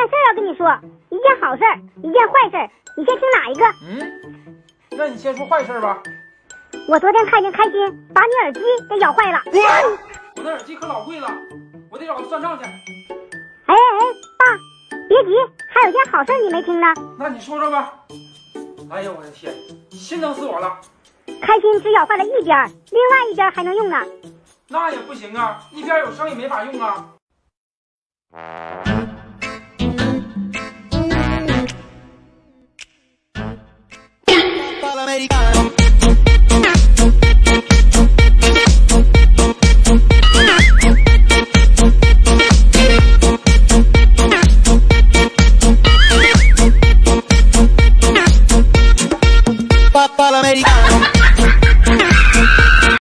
事儿要跟你说，一件好事儿，一件坏事儿，你先听哪一个？ 那你先说坏事吧。 我昨天看见开心把你耳机给咬坏了。 我那耳机可老贵了，我得找他算账去。 哎，爸，别急，还有件好事你没听呢。 那你说说吧。哎呀，我的天，心疼死我了。 开心只咬坏了一边，另外一边还能用呢。 那也不行啊，一边有声也没法用啊。 Americano